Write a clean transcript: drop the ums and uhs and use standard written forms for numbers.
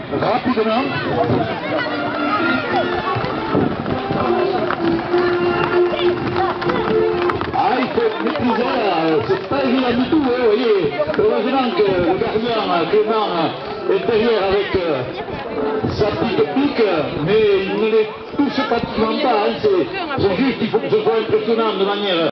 rapidement. Ah, il faut maîtriser là, c'est pas évident du tout, vous voyez. Heureusement que le gardien Clément est derrière avec sa petite pique, mais il ne les touche pratiquement pas, hein. C'est juste, il faut que ce soit impressionnant de manière